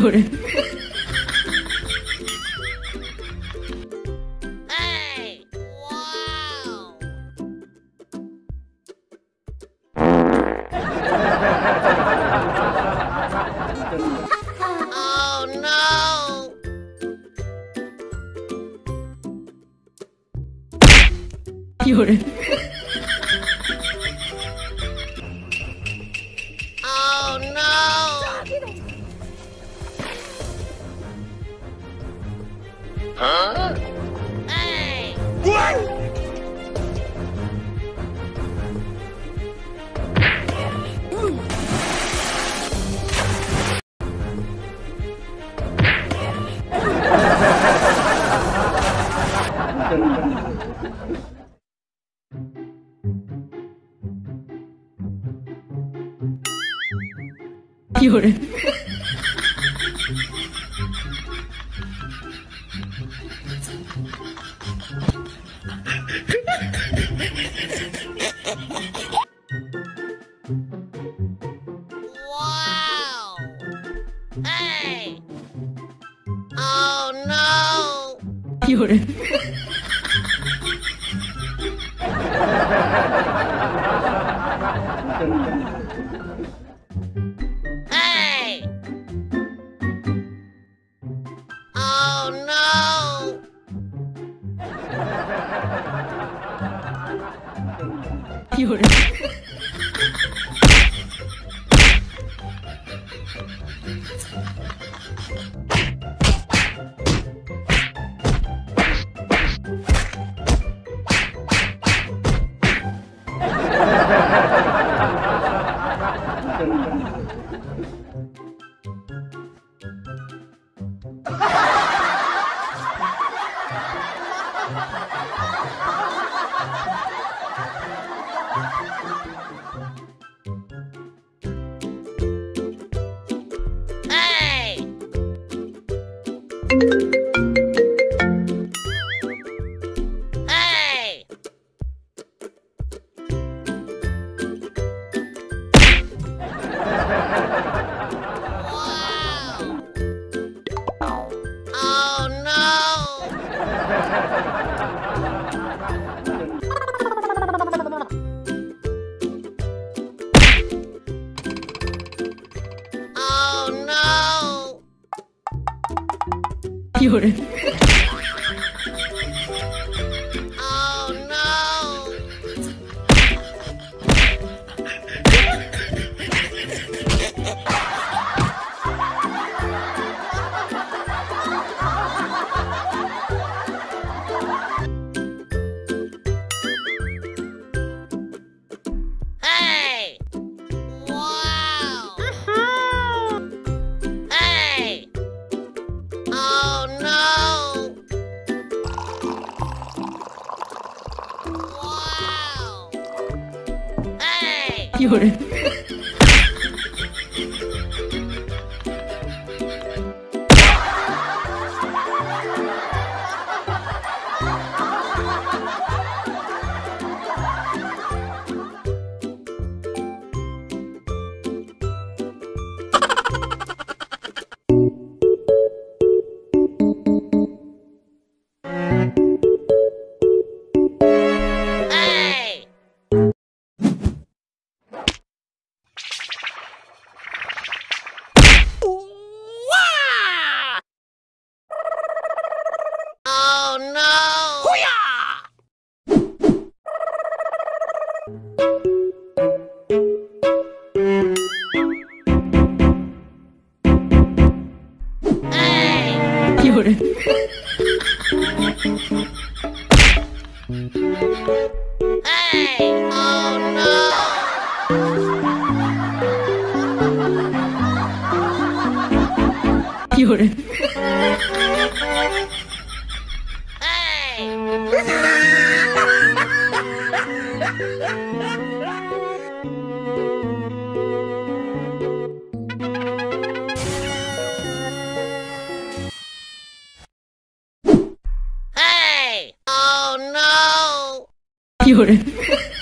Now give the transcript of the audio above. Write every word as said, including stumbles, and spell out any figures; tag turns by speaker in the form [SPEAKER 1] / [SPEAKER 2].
[SPEAKER 1] 有人。
[SPEAKER 2] Hey! Wow! Oh no!
[SPEAKER 1] 有人。
[SPEAKER 2] Oh no! Huh? Hey!
[SPEAKER 1] Fiore. 有人。
[SPEAKER 2] Wow! Hey! Oh no!
[SPEAKER 1] 有人。
[SPEAKER 2] Hey! Oh no!
[SPEAKER 1] 有人。
[SPEAKER 2] Hey! Hey! Wow! Oh no! Oh no!
[SPEAKER 1] 有人。
[SPEAKER 2] Oh no! Hey! Wow! Hey! Oh no! Wow! Hey!
[SPEAKER 1] 有人。
[SPEAKER 2] Hey! Wow! Oh no! Hey!
[SPEAKER 1] 有人。
[SPEAKER 2] Hey! Oh no!
[SPEAKER 1] 有人。
[SPEAKER 2] Hey! Hey! Oh no!
[SPEAKER 1] 有人。